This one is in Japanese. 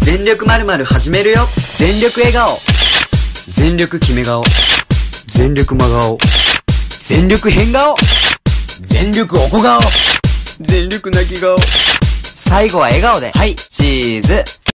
全力〇〇始めるよ。全力笑顔。全力決め顔。全力真顔。全力変顔。全力おこ顔。全力泣き顔。最後は笑顔で。はい、チーズ。